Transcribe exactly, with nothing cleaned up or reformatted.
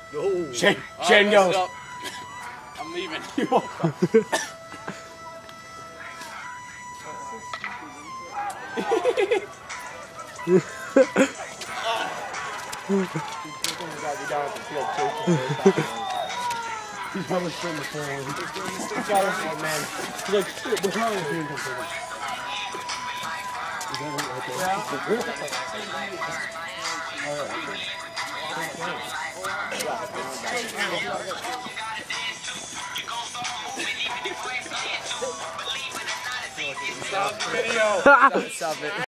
Go. Shane, Shane goes. I'm leaving. He's probably still in the phone. He's got us, oh man. He's like, shit, what's wrong with you? Is that right there? Stop the video. Stop it.